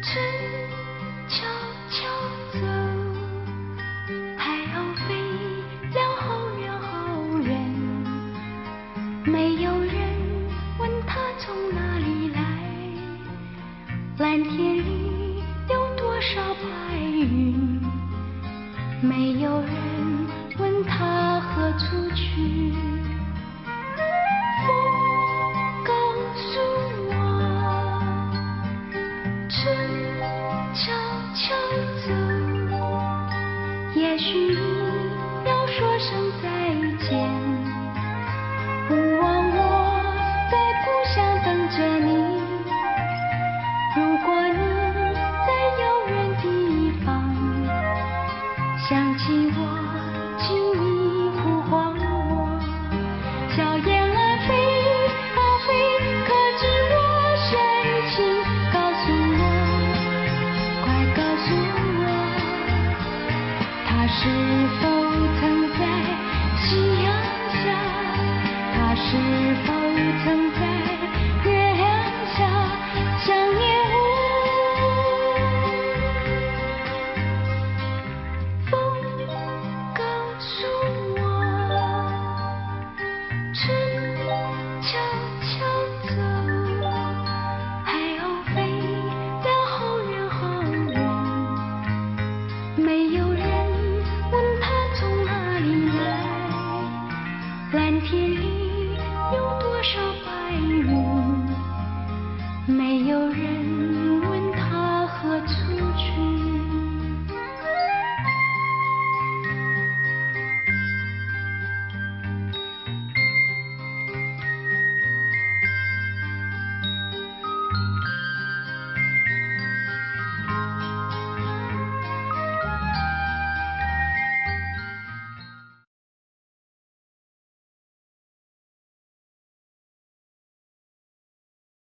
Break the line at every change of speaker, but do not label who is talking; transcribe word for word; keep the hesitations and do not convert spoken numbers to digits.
春悄悄走，海鸥飞了好远好远，没有人问它从哪里来。蓝天里有多少白云，没有人问它何处去。风告诉我，春悄悄走，也许你要说声再